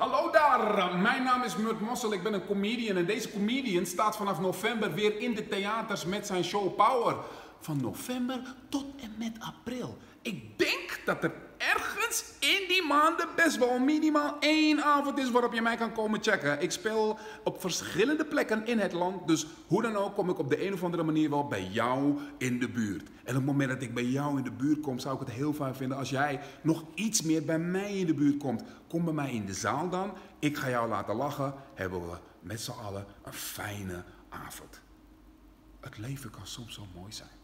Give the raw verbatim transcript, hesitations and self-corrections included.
Hallo daar, mijn naam is Murt Mossel, ik ben een comedian en deze comedian staat vanaf november weer in de theaters met zijn show Power. Van november tot en met april. Ik denk dat er ergens in die maanden best wel minimaal één avond is waarop je mij kan komen checken. Ik speel op verschillende plekken in het land, dus hoe dan ook kom ik op de een of andere manier wel bij jou in de buurt. En op het moment dat ik bij jou in de buurt kom, zou ik het heel fijn vinden als jij nog iets meer bij mij in de buurt komt. Kom bij mij in de zaal dan, ik ga jou laten lachen, hebben we met z'n allen een fijne avond. Het leven kan soms zo mooi zijn.